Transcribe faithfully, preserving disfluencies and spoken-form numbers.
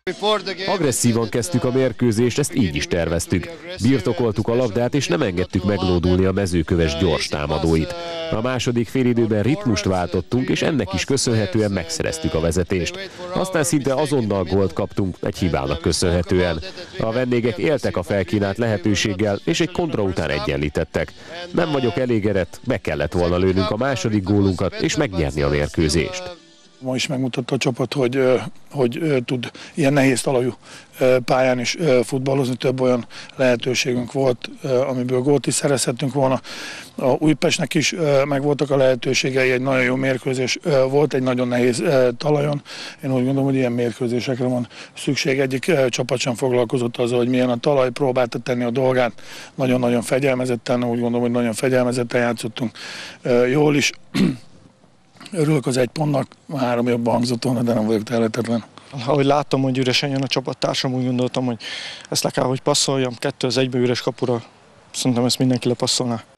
Agresszívan kezdtük a mérkőzést, ezt így is terveztük. Birtokoltuk a labdát, és nem engedtük meglódulni a Mezőköves gyors támadóit. A második félidőben ritmust váltottunk, és ennek is köszönhetően megszereztük a vezetést. Aztán szinte azonnal gólt kaptunk, egy hibának köszönhetően. A vendégek éltek a felkínált lehetőséggel, és egy kontra után egyenlítettek. Nem vagyok elégedett, be kellett volna lőnünk a második gólunkat, és megnyerni a mérkőzést. Ma is megmutatta a csapat, hogy, hogy tud ilyen nehéz talajú pályán is futballozni. Több olyan lehetőségünk volt, amiből gólt is szerezhettünk volna. A Újpestnek is megvoltak a lehetőségei, egy nagyon jó mérkőzés volt, egy nagyon nehéz talajon. Én úgy gondolom, hogy ilyen mérkőzésekre van szükség. Egyik csapat sem foglalkozott azzal, hogy milyen a talaj, próbálta tenni a dolgát. Nagyon-nagyon fegyelmezetten, úgy gondolom, hogy nagyon fegyelmezetten játszottunk jól is. Örülök az egy pontnak, három jobban hangzott volna, de nem vagyok tehetetlen. Ahogy láttam, hogy üresen jön a csapattársam, úgy gondoltam, hogy ezt le kell, hogy passzoljam. Kettő az egybe üres kapura, szerintem ezt mindenki lepasszolná.